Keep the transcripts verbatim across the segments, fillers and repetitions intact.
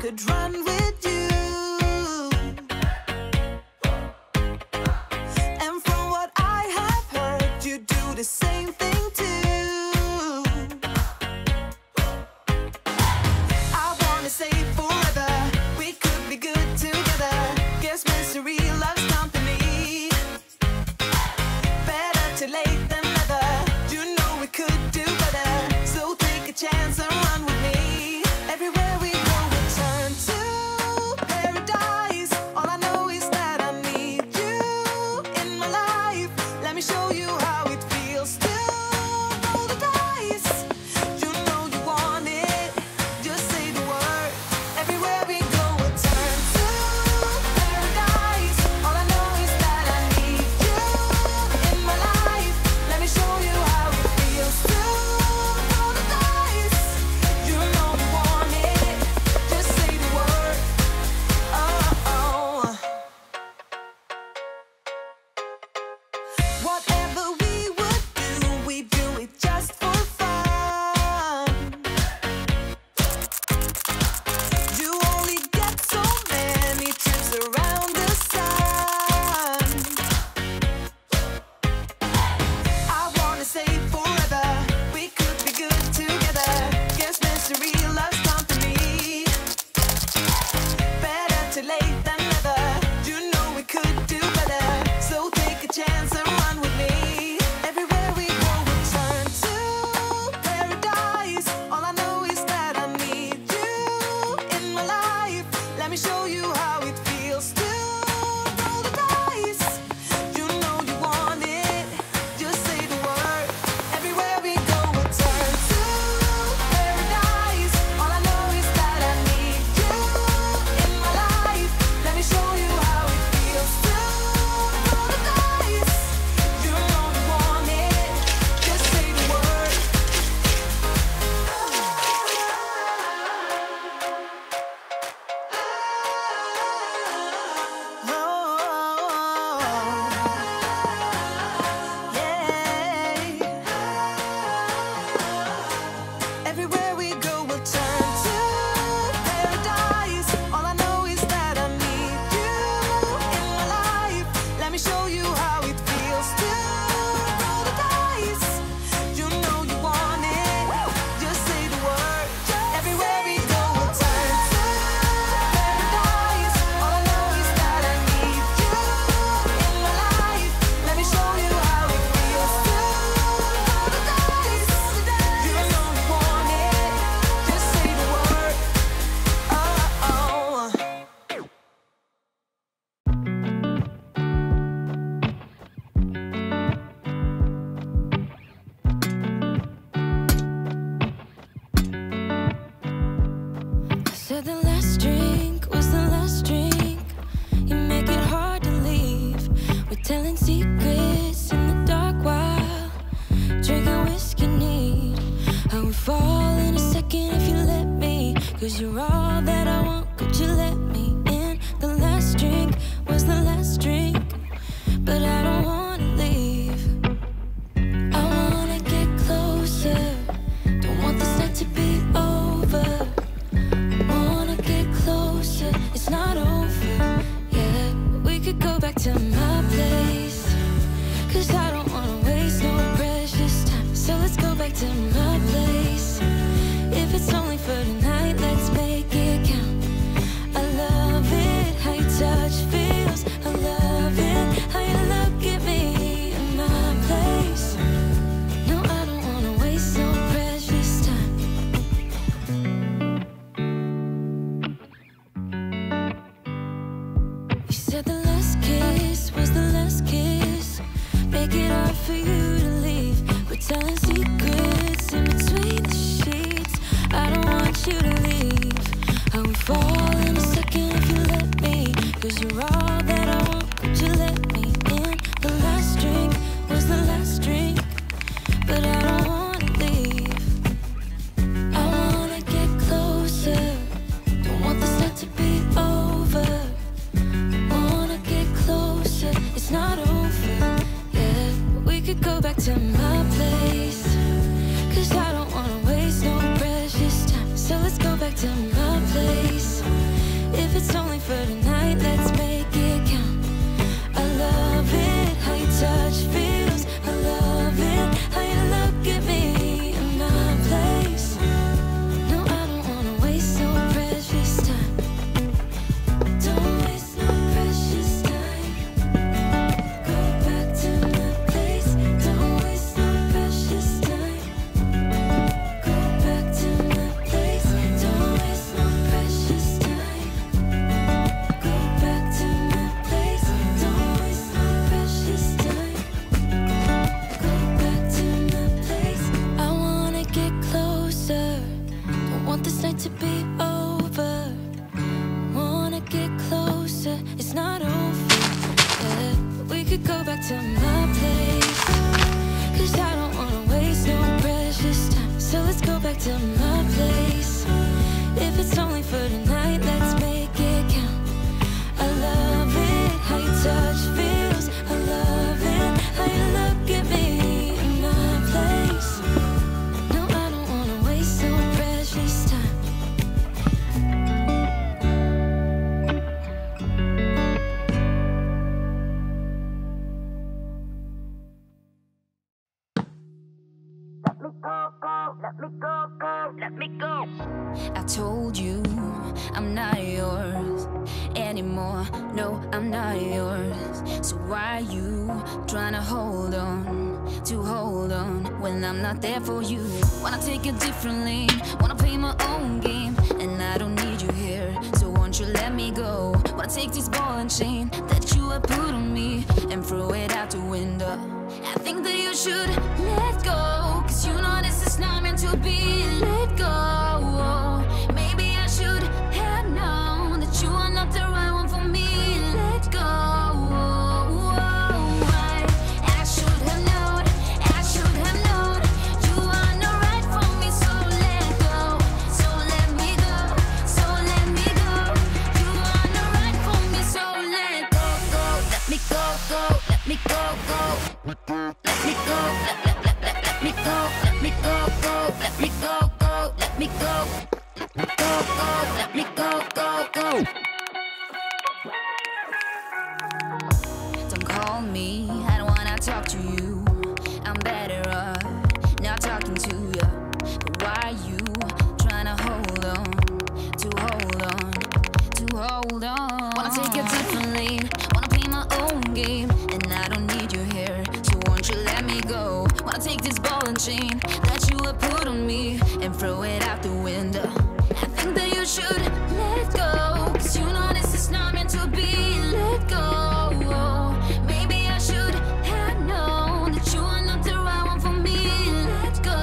could run with you. And from what I have heard, you do the same thing too. I wanna say forever, we could be good together. Guess misery loves company. Better too late than never. You know we could do better. So take a chance and run with me. Everywhere we go, we turn to paradise. All I know is that I need you in my life. Let me show you how it feels to roll the dice. You know you want it, just say the word. Everywhere we go, we turn to paradise. All I know is that I need you in my life. Let me show you how it feels to roll the dice. You know you want it, just say the word. Oh, oh. Whatever we would do, we do it just for fun. You only get so many trips around the sun. I wanna say forever, we could be good together. Guess misery loves company. Better too late than never. You know we could do better. So take a chance and run with me. Everywhere we go, we turn to paradise. All I know is that I need you in my life. Let me show you how it feels to roll the dice. You know you want it, just say the word. Everywhere we go, we turn to paradise. All I know is that I need you in my life. Let me show you how it feels to roll the dice. You know you want it, just say the word. Everywhere we go, we'll turn to paradise. All I know is that I need you in my life. Let me show you how it feels to roll the dice. You know you want it, just say the word. Everywhere we go, we'll turn to paradise. All I know is that I need you in my life. Let me show you how it feels to roll the dice. You know you want it, just say the word. Oh, oh. I said the last drink was the last drink. You make it hard to leave. We're telling secrets in the dark while drinking whiskey neat. I would fall in a second if you let me, 'cause you're all that I want. Could you let me in? The last drink was the last drink, but I don't wanna leave. I wanna get closer. Don't want this night to be over. Wanna get closer, it's not over yet. We could go back to my place, 'cause I don't wanna waste no precious time. So let's go back to my place. If it's only for tonight, let's make it count. I love it, how your touch feels. I love it, how you look at me in my place. No, I don't wanna waste no precious time. You said the last kiss was the last kiss. Make it hard for you to leave. We're telling secrets in between the sheets. I don't want you to leave. I would fall in a second if you let me, 'cause you're all that I want. Could you let me in? The last drink was the last drink, but I don't wanna leave. I wanna get closer. Don't want this night to be over. Wanna get closer, it's not over yet. We could go back to my place, 'cause I don't wanna waste no precious time. So let's go back to my place. it's only for tonight, let's make it count. I love it, how your touch feels. I love it, how you look at me in my place. No, I don't wanna waste no precious time. Don't waste no precious time. Go back to my place. Don't waste no precious time. Go back to my place. Don't waste no precious time. Go back to my place. Don't waste no precious time. Go back to my place. I wanna get closer. Don't want this night to be over. Wanna get closer. It's not over. Yeah, we could go back to my place. Cause I don't wanna waste no precious time. So let's go back to my place. If it's only for tonight, let's make it count. I love it, how your touch feels. I love it, how you look at me in my place. No, I don't wanna waste no precious time. I told you I'm not yours anymore. No, I'm not yours. So why you trying to hold on, to hold on when I'm not there for you? Wanna take a different lane, wanna play my own game, and I don't need you here. So won't you let me go? Wanna take this ball and chain that you have put on me and throw it out the window. I think that you should let go, cause you know this is not meant to be. Let go. Maybe I should have known that you are not the right one for me. Let go. I, I should have known, I should have known you are not right for me. So let go, so let me go, so let me go. You are not right for me. So let go, go, let me go, go, let me go, go. Let me go, let, let, let, let, let me go, let me go, go, let me go, go, let me go, go, go, let me go, go, go. Don't call me, I don't wanna talk to you. I'm better off not talking to you. But why you trying to hold on, to hold on, to hold on? Wanna take a different lane, wanna play my own game, and I don't need you here. So won't you let me go? Wanna take this ball and chain that you have put on me and throw it out the window. I think that you should let go, cause you know this is not meant to be. Let go. Maybe I should have known that you are not the right one for me. Let go.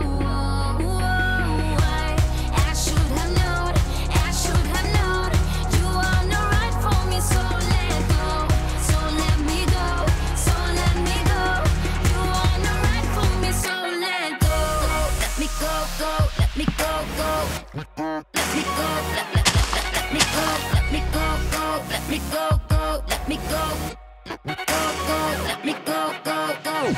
I, I should have known, I should have known you are not right for me. So let go, so let me go, so let me go. You are not right for me. So let go, let me go, go, let me go, go. Let me go, let, let, let, let, let me go, let me go, go, let me go, go, let me go, go, go, let me go, go, go.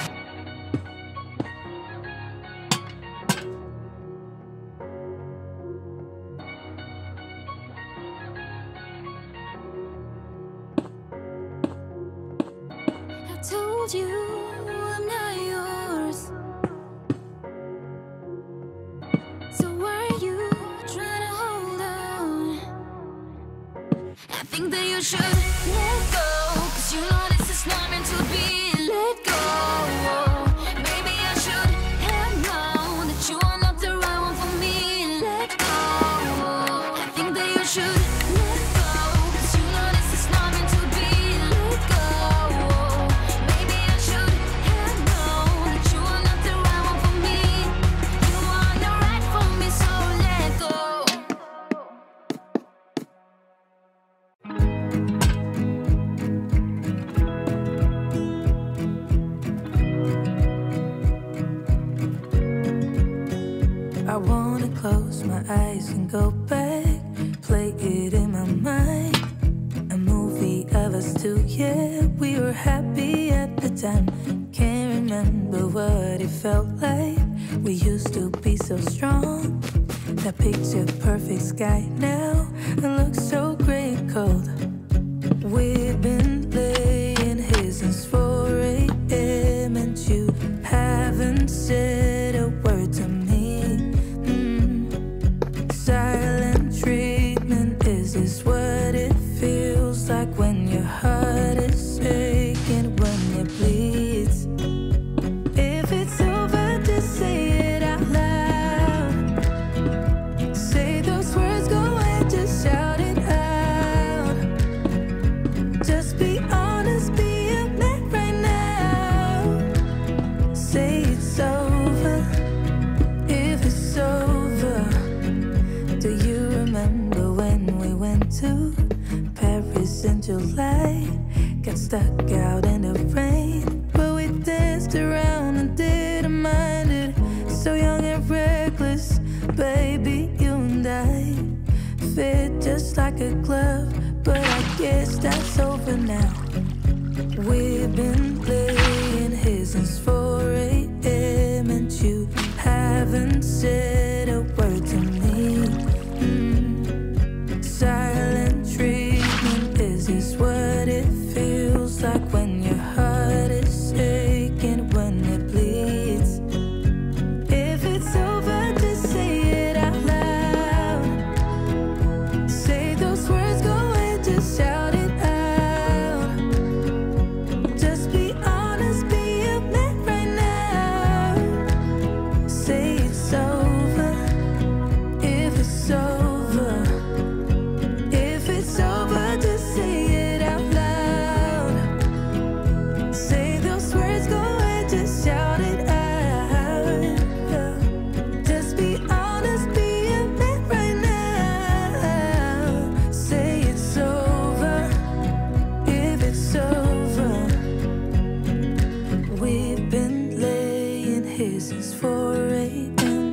I told you I'm not yours. So why are you trying to hold on? I think that you should let go, cause you know this is not meant to be. Let go. Maybe I should have known that you are not the right one for me. Let go. I think that you should let go, cause you know this is not meant to be. Let go. Maybe I should have known that you are not the right one for me. You are not right for me, so let go. I wanna close my eyes and go back, play it in my mind. A movie of us two, yeah, we were happy at the time. Can't remember what it felt like. We used to be so strong. That picture perfect sky now, and look so great cold. We've been laying here since four a m and you haven't said a word to me. Mm. Silent treatment, is this what it feels like when your heart is aching, when it bleeds? If it's over, just say it out loud. Say those words, go ahead, just shout it out. Just be honest, be a man right now. Say it's over, if it's over. Do you remember when we went to Paris in July? Got stuck out in the rain, but we danced around and didn't mind it. So young and reckless, baby, you and I fit just like a glove, but I guess that's over now. We've been laying here since four a m and you haven't said a word to me. Mm. Silent treatment, is this what it feels like when your heart is aching, when it bleeds? If it's over, just say it out loud. Say those words, go ahead, just shout it out. Just be honest, be a man right now. Say it's over, if it's over. If it's over, just say it out loud. Say those words, go ahead, just shout it out. Just be honest, be a man right now. Say it's over, if it's over. We've been laying here since four a m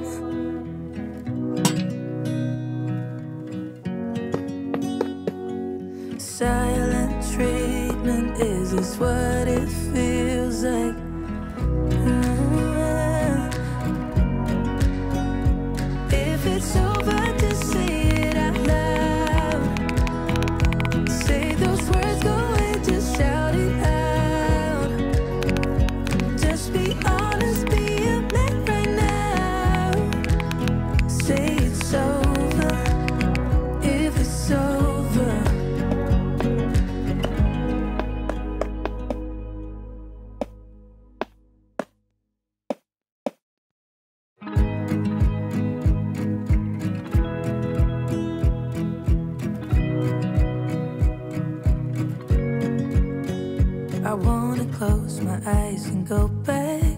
Silent treatment, is this what it feels like? Mm. If it's over, just say it out loud. Say those words, go ahead, just shout it out. Just be honest, be a man right now. Say it's over, if it's over. I wanna close my eyes and go back,